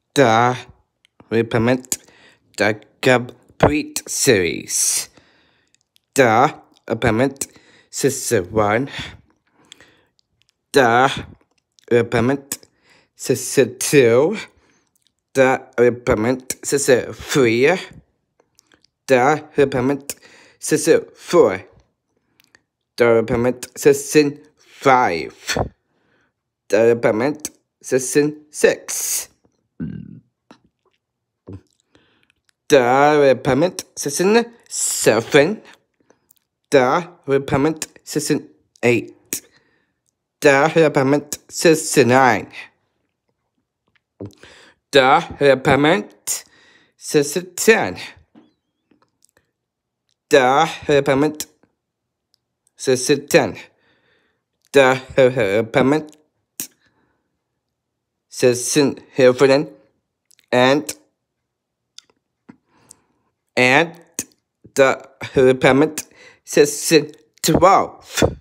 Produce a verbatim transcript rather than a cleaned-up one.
the Repayment the complete series. The Repayment Season one. The Repayment Season two. The Repayment Season three. The Repayment Season four. The Repayment Season five. The Repayment Season six. The Repayment Season seven. The Repayment Season eight. The Repayment Season nine. The Repayment Season ten. The Repayment Season ten. The Repayment Season eleven. And and the Repayment Season twelve.